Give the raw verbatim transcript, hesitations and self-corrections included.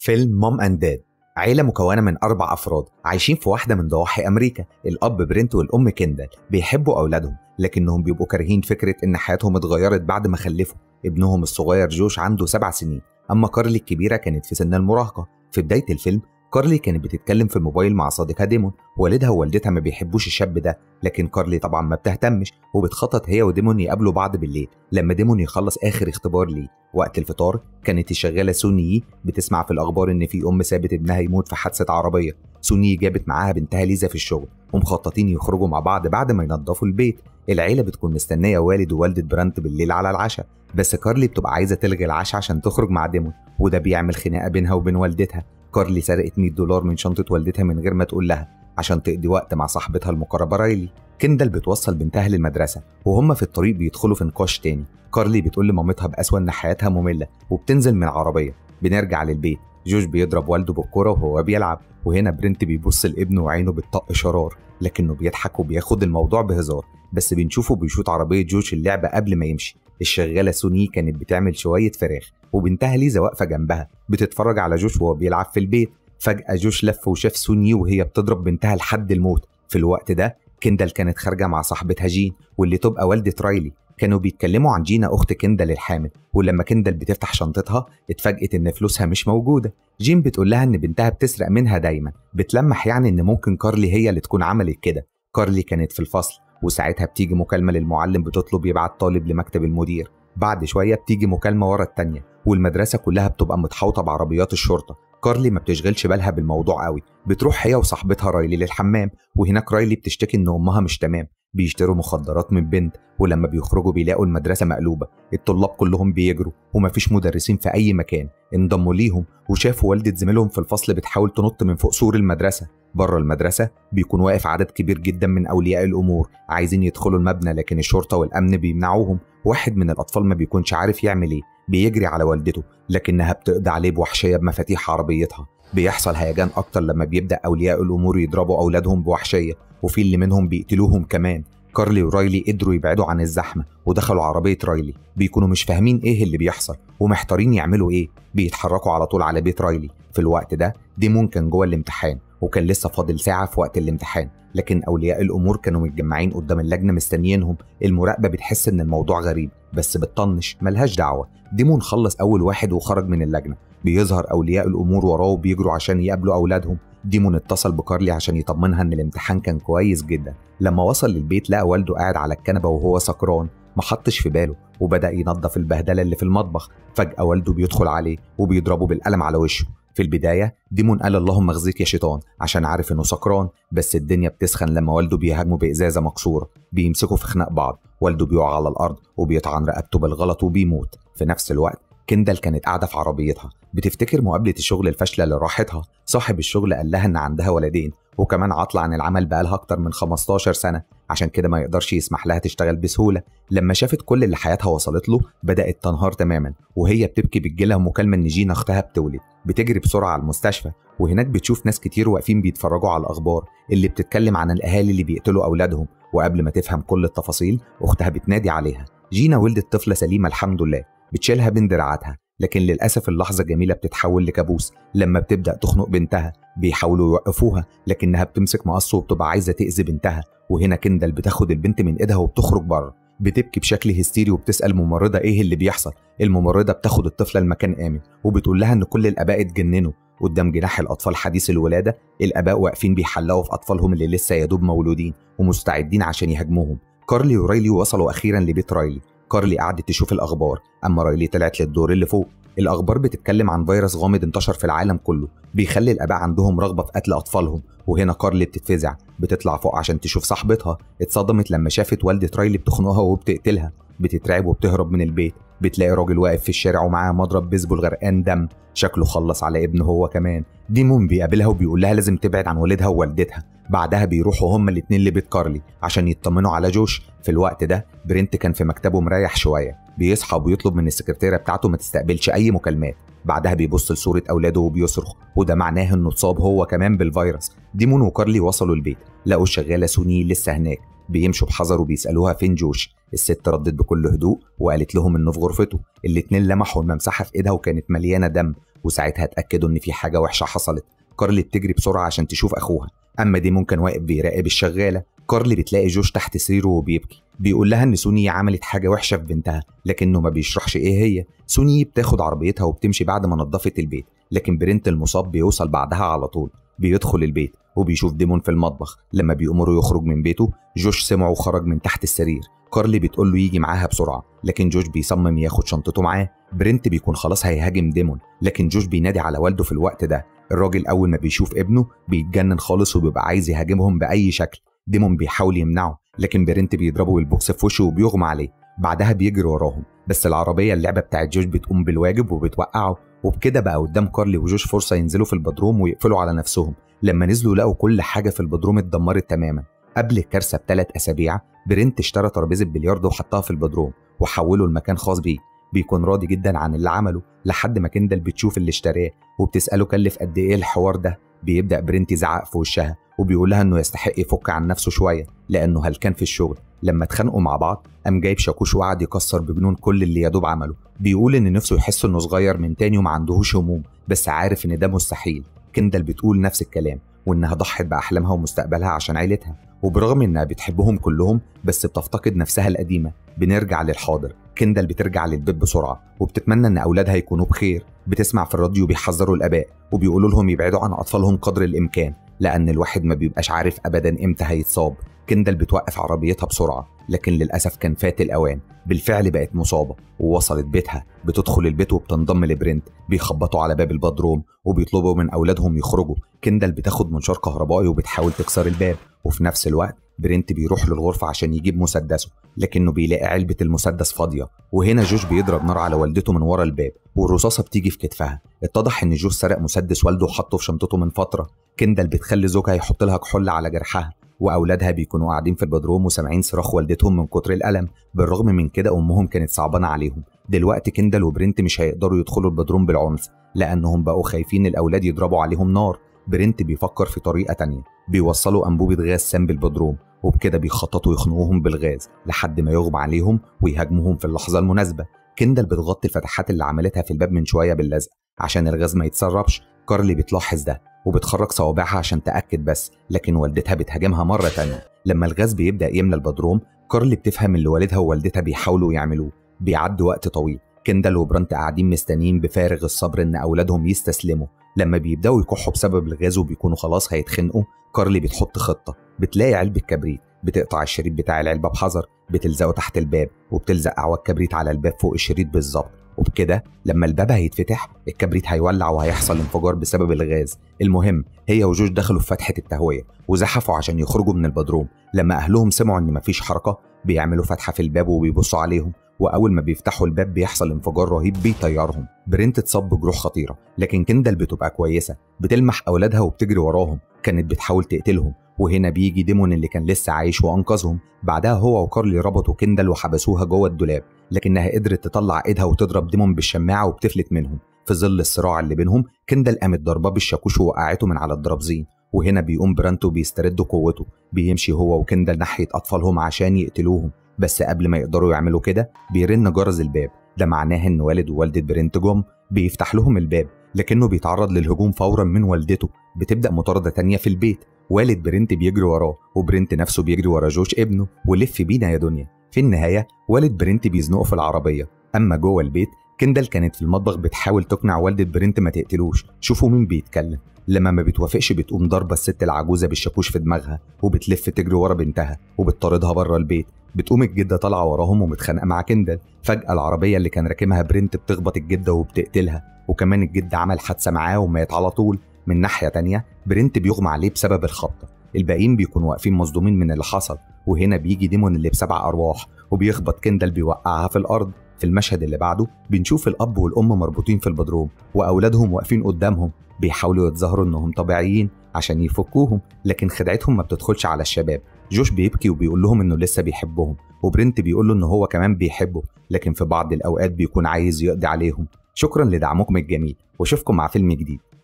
فيلم مام اند داد. عيلة مكونة من أربع أفراد عايشين في واحدة من ضواحي أمريكا. الأب برنت والأم كيندال بيحبوا أولادهم، لكنهم بيبقوا كارهين فكرة إن حياتهم اتغيرت بعد ما خلفوا. ابنهم الصغير جوش عنده سبع سنين، أما كارلي الكبيرة كانت في سن المراهقة. في بداية الفيلم كارلي كانت بتتكلم في الموبايل مع صديقها ديمون. والدها ووالدتها ما بيحبوش الشاب ده، لكن كارلي طبعا ما بتهتمش وبتخطط هي وديمون يقابلوا بعض بالليل لما ديمون يخلص آخر اختبار ليه. وقت الفطار كانت الشغالة سوني بتسمع في الأخبار إن في أم سابت ابنها يموت في حادثة عربية. سوني جابت معاها بنتها ليزا في الشغل ومخططين يخرجوا مع بعض بعد ما ينظفوا البيت. العيلة بتكون مستنية والد ووالدة برانت بالليل على العشاء، بس كارلي بتبقى عايزة تلغي العشاء عشان تخرج مع ديمون، وده بيعمل خناقة بينها وبين والدتها. كارلي سرقت مية دولار من شنطة والدتها من غير ما تقول لها عشان تقضي وقت مع صاحبتها المقربة رايلي. كيندال بتوصل بنتها للمدرسة وهم في الطريق بيدخلوا في نقاش تاني. كارلي بتقول لمامتها بأسوأ إن حياتها مملة وبتنزل من العربية. بنرجع للبيت، جوش بيضرب والده بالكرة وهو بيلعب، وهنا برنت بيبص لابنه وعينه بتطق شرار، لكنه بيضحك وبياخد الموضوع بهزار. بس بنشوفه بيشوط عربية جوش اللعبة قبل ما يمشي. الشغالة سوني كانت بتعمل شوية فراخ وبنتها ليزا واقفة جنبها بتتفرج على جوش وهو بيلعب في البيت. فجأة جوش لف وشاف سوني وهي بتضرب بنتها لحد الموت. في الوقت ده كيندال كانت خارجة مع صاحبتها جين واللي تبقى والدة رايلي. كانوا بيتكلموا عن جينا أخت كيندال الحامل، ولما كيندال بتفتح شنطتها اتفاجئت إن فلوسها مش موجودة. جين بتقول لها إن بنتها بتسرق منها دايما، بتلمح يعني إن ممكن كارلي هي اللي تكون عملت كده. كارلي كانت في الفصل وساعتها بتيجي مكالمة للمعلم بتطلب يبعت طالب لمكتب المدير. بعد شوية بتيجي مكالمة ورا التانية والمدرسة كلها بتبقى متحوطة بعربيات الشرطة. كارلي ما بتشغلش بالها بالموضوع قوي، بتروح هي وصاحبتها رايلي للحمام، وهناك رايلي بتشتكي ان امها مش تمام. بيشتروا مخدرات من بنت، ولما بيخرجوا بيلاقوا المدرسة مقلوبة. الطلاب كلهم بيجروا ومفيش مدرسين في أي مكان. انضموا ليهم وشافوا والدة زميلهم في الفصل بتحاول تنط من فوق سور المدرسة. بره المدرسة بيكون واقف عدد كبير جدا من أولياء الأمور عايزين يدخلوا المبنى، لكن الشرطة والأمن بيمنعوهم. واحد من الأطفال ما بيكونش عارف يعمل إيه، بيجري على والدته لكنها بتقضي عليه بوحشية بمفاتيح عربيتها. بيحصل هيجان أكتر لما بيبدأ أولياء الأمور يضربوا أولادهم بوحشية، وفي اللي منهم بيقتلوهم كمان. كارلي ورايلي قدروا يبعدوا عن الزحمة ودخلوا عربية رايلي. بيكونوا مش فاهمين إيه اللي بيحصل ومحتارين يعملوا إيه. بيتحركوا على طول على بيت رايلي. في الوقت ده ديمون كان جوه الامتحان وكان لسه فاضل ساعة في وقت الامتحان، لكن أولياء الأمور كانوا متجمعين قدام اللجنة مستنيينهم. المراقبة بتحس إن الموضوع غريب بس بتطنش ملهاش دعوة. ديمون خلص أول واحد وخرج من اللجنة. بيظهر أولياء الأمور وراه وبيجروا عشان يقابلوا أولادهم. ديمون اتصل بكارلي عشان يطمنها إن الامتحان كان كويس جدا. لما وصل للبيت لقى والده قاعد على الكنبة وهو سكران، محطش في باله وبدأ ينظف البهدلة اللي في المطبخ. فجأة والده بيدخل عليه وبيضربه بالقلم على وشه. في البداية ديمون قال اللهم اخزيك يا شيطان عشان عارف انه سكران، بس الدنيا بتسخن لما والده بيهاجمه بإزازة مكسورة. بيمسكوا في خناق بعض، والده بيقع على الأرض وبيطعن رقبته بالغلط وبيموت. في نفس الوقت كيندال كانت قاعدة في عربيتها بتفتكر مقابلة الشغل الفاشلة اللي راحتها. صاحب الشغل قال لها إن عندها ولدين وكمان عاطلة عن العمل بقالها أكتر من خمستاشر سنة، عشان كده ما يقدرش يسمح لها تشتغل بسهولة. لما شافت كل اللي حياتها وصلت له بدأت تنهار تماما، وهي بتبكي بتجيلها مكالمة إن جينا أختها بتولد. بتجري بسرعة على المستشفى، وهناك بتشوف ناس كتير واقفين بيتفرجوا على الأخبار اللي بتتكلم عن الأهالي اللي بيقتلوا أولادهم. وقبل ما تفهم كل التفاصيل أختها بتنادي عليها. جينا ولدت طفلة سليمة الحمد لله، بتشيلها بين دراعاتها، لكن للأسف اللحظة جميلة بتتحول لكابوس لما بتبدأ تخنق بنتها. بيحاولوا يوقفوها لكنها بتمسك مقص وبتبقى عايزة تأذي بنتها. وهنا كيندال بتاخد البنت من إيدها وبتخرج بره. بتبكي بشكل هستيري وبتسأل ممرضة إيه اللي بيحصل. الممرضة بتاخد الطفلة لمكان آمن وبتقول لها إن كل الآباء اتجننوا. قدام جناح الأطفال حديث الولادة الآباء واقفين بيحلقوا في أطفالهم اللي لسه يدوب مولودين ومستعدين عشان يهاجموهم. كارلي ورايلي وصلوا أخيرا لبيت رايلي. كارلي قعدت تشوف الأخبار، أما رايلي طلعت للدور اللي فوق. الأخبار بتتكلم عن فيروس غامض انتشر في العالم كله بيخلي الآباء عندهم رغبة في قتل أطفالهم. وهنا كارلي بتتفزع، بتطلع فوق عشان تشوف صاحبتها. اتصدمت لما شافت والدة رايلي بتخنقها وبتقتلها. بتترعب وبتهرب من البيت. بتلاقي راجل واقف في الشارع ومعاه مضرب بيسبول غرقان دم، شكله خلص على ابنه هو كمان. ديمون بيقابلها وبيقول لها لازم تبعد عن والدها ووالدتها. بعدها بيروحوا هما الاتنين لبيت كارلي عشان يطمنوا على جوش. في الوقت ده برنت كان في مكتبه مريح شوية، بيصحى وبيطلب من السكرتيرة بتاعته ما تستقبلش أي مكالمات. بعدها بيبص لصورة أولاده وبيصرخ، وده معناه إنه اتصاب هو كمان بالفيروس. ديمون وكارلي وصلوا البيت، لقوا الشغالة سوني لسه هناك. بيمشوا بحذر وبيسألوها فين جوش. الست ردت بكل هدوء وقالت لهم إنه في غرفته. الاتنين لمحوا الممسحة في إيدها وكانت مليانة دم، وساعتها اتأكدوا إن في حاجة وحشة حصلت. كارلي بتجري بسرعة عشان تشوف أخوها، أما ديمون كان واقف بيراقب الشغالة. كارلي بتلاقي جوش تحت سريره وبيبكي، بيقول لها إن سوني عملت حاجة وحشة في بنتها، لكنه ما بيشرحش إيه هي. سوني بتاخد عربيتها وبتمشي بعد ما نظفت البيت، لكن برنت المصاب بيوصل بعدها على طول. بيدخل البيت وبيشوف ديمون في المطبخ. لما بيأمره يخرج من بيته، جوش سمعه وخرج من تحت السرير. كارلي بتقول له يجي معاها بسرعة، لكن جوش بيصمم ياخد شنطته معاه. برنت بيكون خلاص هيهاجم ديمون، لكن جوش بينادي على والده في الوقت ده. الراجل أول ما بيشوف ابنه بيتجنن خالص وبيبقى عايز يهاجمهم بأي شكل. ديمون بيحاول يمنعه، لكن برنت بيضربه بالبوكس في وشه وبيغمى عليه. بعدها بيجري وراهم، بس العربية اللعبة بتاعت جوش بتقوم بالواجب وبتوقعه. وبكده بقى قدام كارلي وجوش فرصة ينزلوا في البدروم ويقفلوا على نفسهم. لما نزلوا لقوا كل حاجة في البدروم اتدمرت تماما. قبل الكارثة بثلاث أسابيع برنت اشترى ترابيزة بلياردو وحطها في البدروم وحوله لمكان خاص بيه. بيكون راضي جدا عن اللي عمله، لحد ما كندل بتشوف اللي اشتراه وبتسأله كلف قد ايه الحوار ده. بيبدأ برنت يزعق في وشها وبيقول لها انه يستحق يفك عن نفسه شوية لأنه هلكان في الشغل. لما اتخانقوا مع بعض قام جايب شاكوش وقعد يكسر بجنون كل اللي يدوب عمله. بيقول ان نفسه يحس انه صغير من تاني وما عندهوش هموم، بس عارف ان ده مستحيل. كندل بتقول نفس الكلام، وانها ضحت بأحلامها ومستقبلها عشان عيلتها، وبرغم انها بتحبهم كلهم بس بتفتقد نفسها القديمة. بنرجع للحاضر. كندل بترجع للبيت بسرعة وبتتمنى ان اولادها يكونوا بخير. بتسمع في الراديو بيحذروا الاباء وبيقولوا لهم يبعدوا عن اطفالهم قدر الامكان، لان الواحد ما بيبقاش عارف ابدا امتى هيتصاب. كندل بتوقف عربيتها بسرعة، لكن للأسف كان فات الأوان. بالفعل بقت مصابة ووصلت بيتها. بتدخل البيت وبتنضم لبرنت. بيخبطوا على باب البدروم وبيطلبوا من أولادهم يخرجوا. كندل بتاخد منشار كهربائي وبتحاول تكسر الباب، وفي نفس الوقت برنت بيروح للغرفة عشان يجيب مسدسه، لكنه بيلاقي علبة المسدس فاضية. وهنا جوش بيضرب نار على والدته من ورا الباب والرصاصة بتيجي في كتفها. اتضح ان جوش سرق مسدس والده وحطه في شنطته من فترة. كندل بتخلي زوجها يحط لها كحول على جرحها، واولادها بيكونوا قاعدين في البدروم وسامعين صراخ والدتهم من كتر الالم. بالرغم من كده امهم كانت صعبانه عليهم. دلوقتي كندل وبرنت مش هيقدروا يدخلوا البدروم بالعنف لانهم بقوا خايفين الاولاد يضربوا عليهم نار. برنت بيفكر في طريقه تانية. بيوصلوا انبوبه غاز سام بالبدروم، وبكده بيخططوا يخنقوهم بالغاز لحد ما يغمى عليهم ويهاجموهم في اللحظه المناسبه. كندل بتغطي الفتحات اللي عملتها في الباب من شويه باللزق عشان الغاز ما يتسربش. كارلي بتلاحظ ده وبتخرج صوابعها عشان تأكد بس، لكن والدتها بتهاجمها مرة تانية. لما الغاز بيبدأ يملى البدروم، كارلي بتفهم اللي والدها ووالدتها بيحاولوا يعملوه. بيعدي وقت طويل. كندل وبرنت قاعدين مستنيين بفارغ الصبر ان اولادهم يستسلموا. لما بيبدأوا يكحوا بسبب الغاز وبيكونوا خلاص هيتخنقوا، كارلي بتحط خطة. بتلاقي علبة كبريت، بتقطع الشريط بتاع العلبة بحذر، بتلزقه تحت الباب وبتلزق أعواد كبريت على الباب فوق الشريط بالظبط. وبكده لما الباب هيتفتح الكبريت هيولع وهيحصل انفجار بسبب الغاز. المهم هي وجوش دخلوا في فتحة التهوية وزحفوا عشان يخرجوا من البدروم. لما أهلهم سمعوا إن مفيش حركة بيعملوا فتحة في الباب وبيبصوا عليهم، وأول ما بيفتحوا الباب بيحصل انفجار رهيب بيطيرهم. برنت اتصاب بجروح خطيرة، لكن كندل بتبقى كويسة. بتلمح أولادها وبتجري وراهم. كانت بتحاول تقتلهم، وهنا بيجي ديمون اللي كان لسه عايش وأنقذهم. بعدها هو وكارلي ربطوا كندل وحبسوها جوه الدولاب، لكنها قدرت تطلع ايدها وتضرب ديمون بالشماعة وبتفلت منهم. في ظل الصراع اللي بينهم كندل قامت ضرباه بالشاكوش ووقعته من على الدرابزين. وهنا بيقوم برانتو بيسترد قوته. بيمشي هو وكندل ناحية أطفالهم عشان يقتلوهم، بس قبل ما يقدروا يعملوا كده بيرن جرس الباب. ده معناه ان والد ووالدة برنت جم. بيفتح لهم الباب، لكنه بيتعرض للهجوم فورا من والدته. بتبدأ مطاردة تانية في البيت. والد برنت بيجري وراه، وبرنت نفسه بيجري ورا جوش ابنه. ولف بينا يا دنيا. في النهاية والد برنت بيزنقه في العربية. أما جوه البيت كندل كانت في المطبخ بتحاول تقنع والدة برنت ما تقتلوش. شوفوا مين بيتكلم. لما ما بتوافقش بتقوم ضربة الست العجوزة بالشاكوش في دماغها وبتلف تجري ورا بنتها وبتطاردها بره البيت. بتقوم الجدة طالعة وراهم ومتخانقة مع كندل. فجأة العربية اللي كان راكمها برنت بتخبط الجدة وبتقتلها، وكمان الجد عمل حادثة معاه ومات على طول. من ناحية تانية برنت بيغمى عليه بسبب الخبطة. الباقيين بيكونوا واقفين مصدومين من اللي حصل. وهنا بيجي ديمون اللي بسبع أرواح وبيخبط كندل بيوقعها في الأرض. في المشهد اللي بعده بنشوف الأب والأم مربوطين في البدروم وأولادهم واقفين قدامهم بيحاولوا يتظاهروا إنهم طبيعيين عشان يفكوهم، لكن خدعتهم ما بتدخلش على الشباب. جوش بيبكي وبيقول لهم إنه لسه بيحبهم، وبرنت بيقول له إنه هو كمان بيحبه، لكن في بعض الأوقات بيكون عايز يقضي عليهم. شكرا لدعمكم الجميل، واشوفكم مع فيلم جديد.